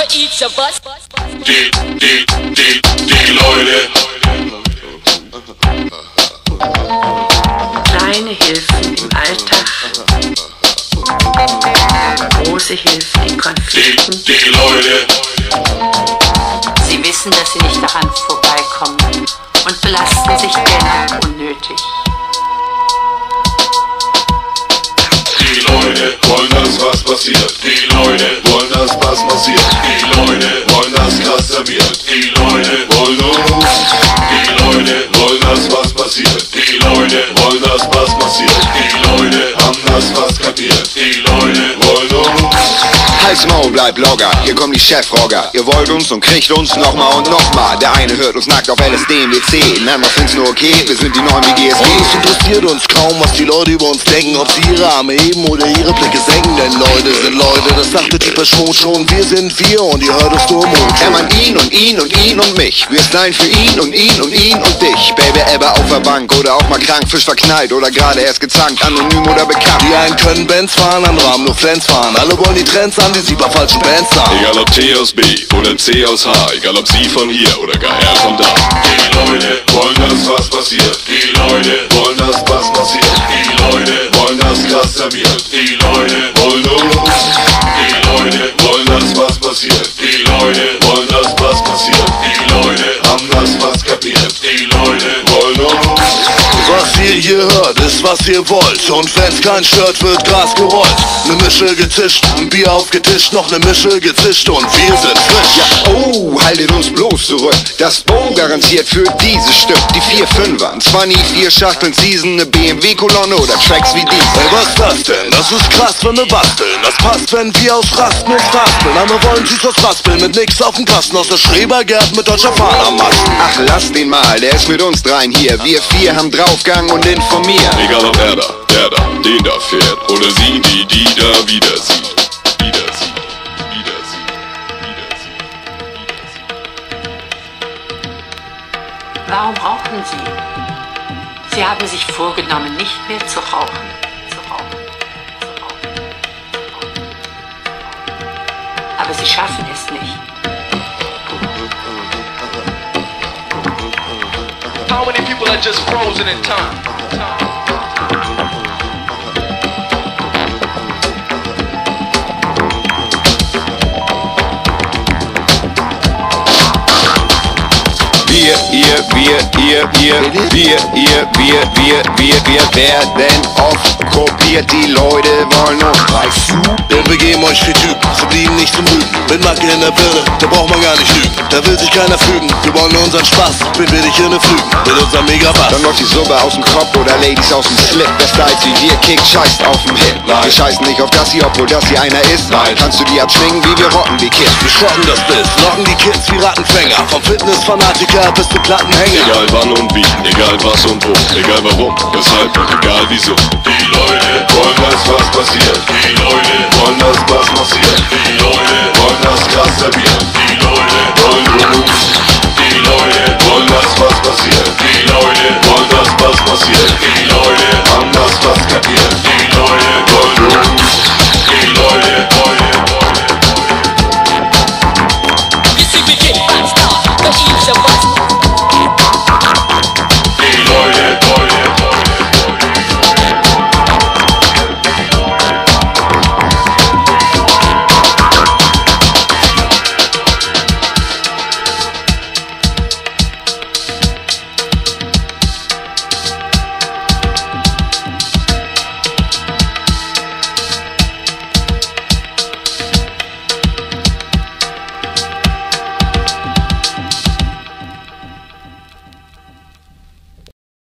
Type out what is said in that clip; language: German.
for each of us. Die Leute. Kleine Hilfen im Alltag, große Hilfen in Konflikten. Die Leute. Sie wissen, dass sie nicht daran vorbeikommen und belasten sich dennoch unnötig. Die Leute wollen, dass was passiert. Die Leute wollen, dass was passiert. Die Leute wollen, dass krasser wird. Die Leute wollen uns. Die Leute wollen, dass was passiert. Die Leute wollen, dass was passiert. Die Leute haben das was kapiert. Die Leute wollen uns. Halt's Maul, bleib locker, hier kommen die Chefrogger. Ihr wollt uns und kriegt uns nochmal und nochmal. Der eine hört uns nackt auf LSD im WC, ein anderer find's nur okay, wir sind die neuen wie GSG. Es interessiert uns kaum, was die Leute über uns denken, ob sie ihre Arme heben oder ihre Blicke senken. Denn Leute sind Leute, das dachte die Person schon. Wir sind wir und ihr hört es nur im Mond. Er meint ihn und ihn und ihn und mich. Wir stylen für ihn und ihn und ihn und dich. Baby Ebbe auf der Bank oder auch mal krank, Fisch verknallt oder gerade erst gezankt, anonym oder bekannt. Die einen können Bands fahren, andere haben nur Flans fahren. Alle wollen die Trends an, die sie bei falschen Bands haben. Egal ob T aus B oder C aus H, egal ob sie von hier oder gar er von da. Die Leute wollen, dass was passiert. Die Leute wollen, dass was passiert. Die Leute wollen, dass krasser wird. Die Leute wollen uns. Die Leute wollen, dass was passiert. Die Leute wollen, dass was passiert. Die Leute haben das was kapiert. Die Leute wollen uns. Was ihr hier hört, ist was ihr wollt. Und wenn's kein Shirt wird, Gras gerollt. Ne Mische getischt, ein Bier aufgetischt, noch ne Mische gezischt und wir sind frisch. Ja, oh, haltet uns bloß zurück. Das Bo garantiert für dieses Stück. Die 4-5er, 4 Schachteln Season, ne BMW-Kolonne oder Tracks wie dies. Ey, was das denn? Das ist krass, wenn wir basteln. Das passt, wenn wir ausrasten und raspeln. Aber wollen sie's was raspeln mit nix auf dem Kasten. Aus der Schrebergärten mit deutscher Fahne am Masten. Ach, lass den mal, der ist mit uns dreien hier. Wir 4 haben draufgang und informieren. Egal ob er da, der da, den da fährt. Oder sie, die da wieder sieht. Wieder sieht, wieder sieht, wieder sieht, wieder sieht. Warum rauchen Sie? Sie haben sich vorgenommen, nicht mehr zu rauchen. Aber Sie schaffen es nicht. How many people are just frozen in time? Wir werden oft kopiert, die Leute wollen uns. Weißt du? Denn wir geben euch 4 Typen, sie blieben nicht zum Lügen. Mit Macke in der Birne, da braucht man gar nicht lügen. Da will sich keiner fügen, wir wollen nur unseren Spaß. Bin will dich hier ne Flügen, mit unserem Megabass. Dann läuft die Suppe aus dem Kopf oder Ladies aus dem Slip. Wer stylt wie wir kickt, scheißt auf dem Hit. Wir scheißen nicht auf das hier, obwohl das hier einer ist. Nein. Kannst du die abschwingen, wie wir rocken die Kids. Wir schocken das Biss, locken die Kids wie Rattenfänger. Vom Fitnessfanatiker bis zum Plattenhänger. Egal wann und wie, egal was und wo, egal warum, weshalb und egal wieso. Die Leute wollen, dass was passiert.